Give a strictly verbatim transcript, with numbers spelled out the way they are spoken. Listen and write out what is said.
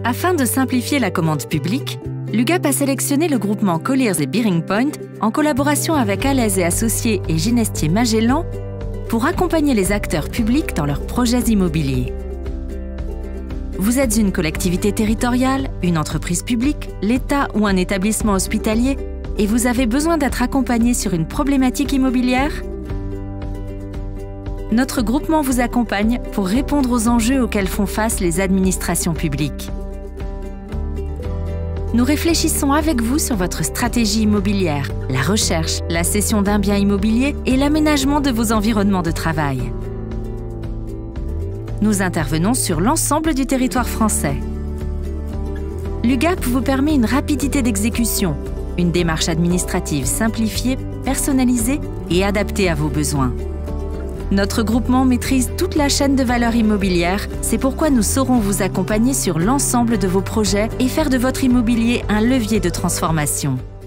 Afin de simplifier la commande publique, l'U G A P a sélectionné le groupement Colliers et Bearing Point en collaboration avec Alès et Associés et Ginestier Magellan pour accompagner les acteurs publics dans leurs projets immobiliers. Vous êtes une collectivité territoriale, une entreprise publique, l'État ou un établissement hospitalier et vous avez besoin d'être accompagné sur une problématique immobilière? Notre groupement vous accompagne pour répondre aux enjeux auxquels font face les administrations publiques. Nous réfléchissons avec vous sur votre stratégie immobilière, la recherche, la cession d'un bien immobilier et l'aménagement de vos environnements de travail. Nous intervenons sur l'ensemble du territoire français. L'U G A P vous permet une rapidité d'exécution, une démarche administrative simplifiée, personnalisée et adaptée à vos besoins. Notre groupement maîtrise toute la chaîne de valeur immobilière, c'est pourquoi nous saurons vous accompagner sur l'ensemble de vos projets et faire de votre immobilier un levier de transformation.